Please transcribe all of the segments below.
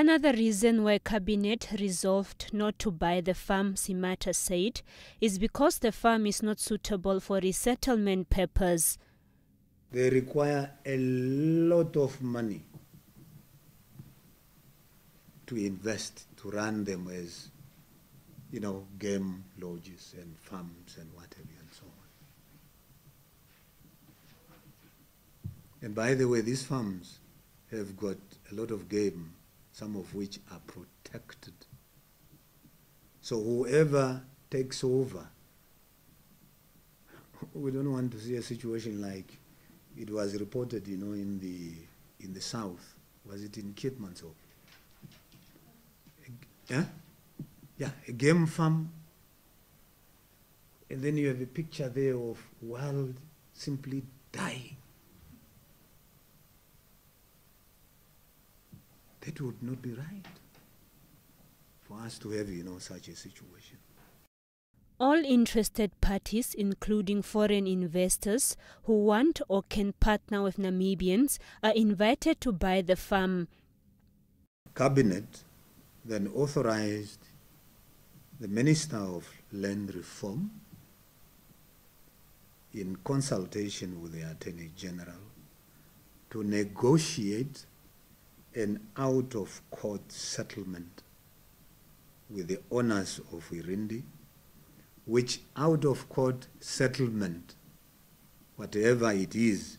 Another reason why Cabinet resolved not to buy the farm, Simata said, is because the farm is not suitable for resettlement purpose. They require a lot of money to invest, to run them as, game lodges and farms and what have you and so on. And by the way, these farms have got a lot of game, some of which are protected. So whoever takes over, we don't want to see a situation like it was reported, in the south. Was it in Keetmanshoop? A game farm, and then you have a picture there of wild simply dying. That would not be right for us to have, such a situation. All interested parties, including foreign investors who want or can partner with Namibians, are invited to buy the farm. Cabinet then authorized the Minister of Land Reform, in consultation with the Attorney General, to negotiate an out-of-court settlement with the owners of Erindi, which out-of-court settlement, whatever it is,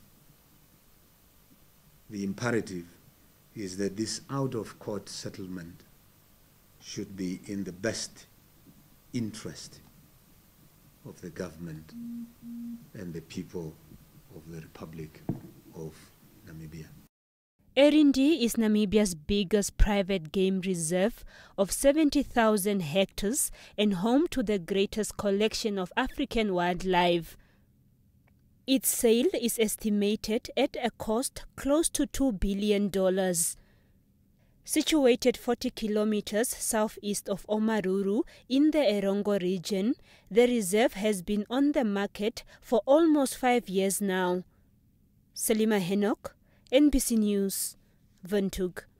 the imperative is that this out-of-court settlement should be in the best interest of the government and the people of the Republic of Namibia. Erindi is Namibia's biggest private game reserve of 70,000 hectares and home to the greatest collection of African wildlife. Its sale is estimated at a cost close to $2 billion. Situated 40 kilometers southeast of Omaruru in the Erongo region, the reserve has been on the market for almost 5 years now. Selima Henok, NBC News, Windhoek.